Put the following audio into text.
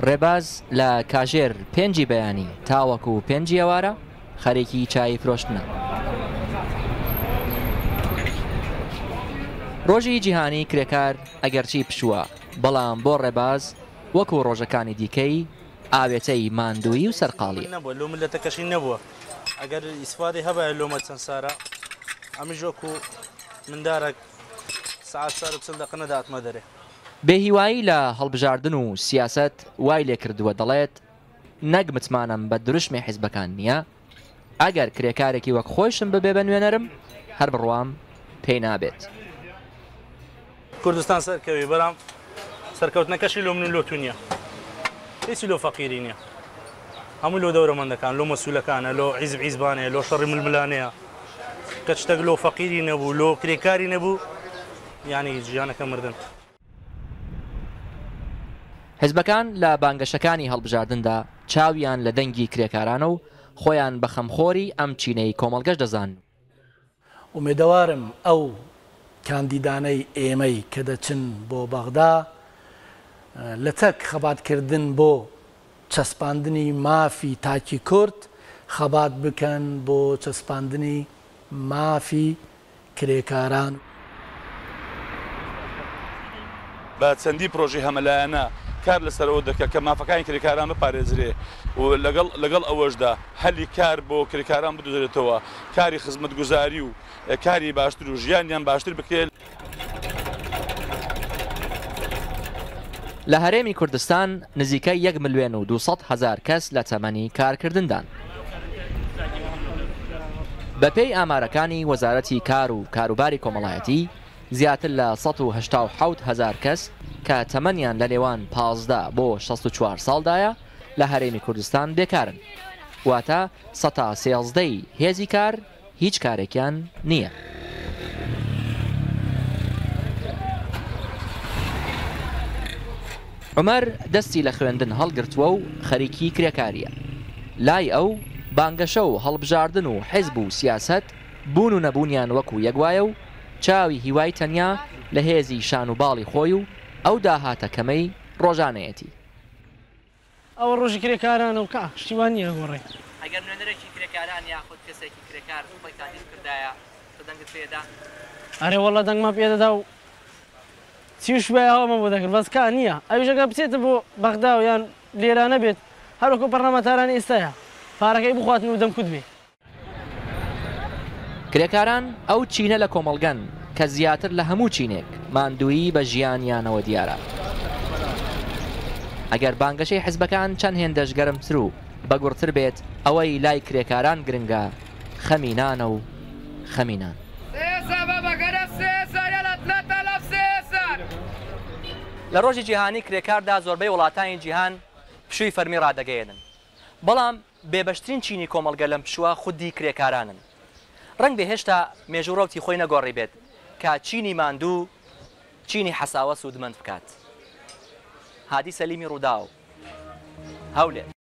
ڕێباز لە کاژێر پێنجی بەیانی تاوەکو پێنجی ئێوارە خەریکی چای فرۆشتنە. ڕۆژی جیهانی کرێکار ئەگەرچی پشووە بەڵام بۆ ڕێباز وەکو ڕۆژەکانی دیکەی ئاوێتەی ماندووی و سەرقاڵی نەبووە لۆ ملەتەکەشی نەبووە ئەگەر ئیسفادەی هەبە لۆمە چەند سارە ئەمیش وەکو مندارێک سعات سار و چەند دەقە نەداتمە دەرێ. بێهیوایی لە هەڵبژاردن و سیاست وای لێ کردووە دەڵێت نەک متمانم بە دروشمی حیزبەکان نییە ئەگەر کرێکارێکی وەک خۆشم ببێ بە نوێنەرم هەر بڕوام پێی نابێت. کوردستان سەرکەوی بەرام سەرکەوتنەکەشی لۆ من و لۆ تو نییە هیچی لۆ فەقیری نییە هەموو لۆ دەورەمەندەکان لۆ مەسوولەکانە لۆ حیزب حیزبانەیە لۆ شەڕی ململانەیە کە شتێک لۆ فەقیری نەبوو لۆ کرێکاری نەبوو یعنی ژیانەکە مردن. حیزبەکان لە بانگەشەکانی هەڵبژاردندا چاویان لە دەنگی کرێکارانە و خۆیان بە خەمخۆری ئەم چینەی کۆمەڵگەش دەزان. ومێدەوارم ئەو کاندیدانەی ئێمەی کە دەچن بۆ بەغدا لە تەک خەباتکردن بۆ چەسپاندنی مافی تاکی کورد خەبات بکەن بۆ چەسپاندنی مافی کرێکاران. بە چەندی پرۆژی هەمەلایەنە کار لەسەرەوە دەکە کە مافەکانی کرێکاران بپارێزرێ و لەگەڵ ئەوەشدا هەلی کار بۆ کرێکاران بدۆزرێتەوە کاری خزمەتگوزاری و کاری باشتر و ژیانیان باشتر بکرێت. لە هەرێمی کوردستان نزیکەی 1,200,000 کەس لە تەمەنی کارکردندان. بەپێی ئامارەکانی وەزارەتی کار و کاروباری کۆمەڵایەتی زیاتر لە 187,000 کەس کە تەمەنیان لە نێوان 15 بۆ 64 ساڵدایە لە هەرێمی کوردستان بێکارن واتە 13 هێزی کار هیچ کارێکیان نییە. عومەر دەستی لە خوێندن هەڵگرتووە و خەریکی کرێکاریە. لای ئەو بانگەشە و هەڵبژاردن و حیزب و سیاست بوون و نەبوونیان وەکو یەکوایە و چاوی هیوای تەنیا لە هێزی شان و باڵی خۆی و ئەو داهاتەکەمەی ڕۆژانەیەتی. ئەوە ڕۆژی کرێکارانە و کا شتیوان نییە گۆڕێ. ئەگەر نوێنەرێکی کرێکاران یاخود کەسێکی کرێکار خۆی تاقیز کردایە دەنگت پێدا؟ ئەرێ وەڵا دەنگمان پێدەدا و چیش بەوەمە بۆ دەکرد بەس کا نییە ئەویشەکە بچێتە بۆ بەغدا و یان لێرانە بێت هەروەکو پەرلەمانتارانی ئێستاە پارەکەی بخواتن و دەمکوت بێ. کرێکاران ئەو چینە لە کۆمەڵگەن کە زیاتر لە هەموو چینێک ماندووی بە ژیانیانەوە دیارە. ئەگەر بانگەشەی حیزبەکان چەند هێندەشگەرمتر و بەگوڕتر بێت ئەوەی لای کرێکاران گرنگە خەمینانە و خەمینان. لە ڕۆژی جیهانی کرێکاردا زۆربەی وڵاتانی جیهان پشووی فەرمی ڕادەگەیەنن بەڵام بێبەشترین چینی کۆمەڵگە لەم پشووە خودی کرێکارانن. ڕەنگ بێ هێشتا مێژوڕەوتی خۆی نەگۆڕی بێت کە چینی ماندوو چینی حەساوە سوودمەند بکات. هادی سەلیمی ڕووداو هەولێر.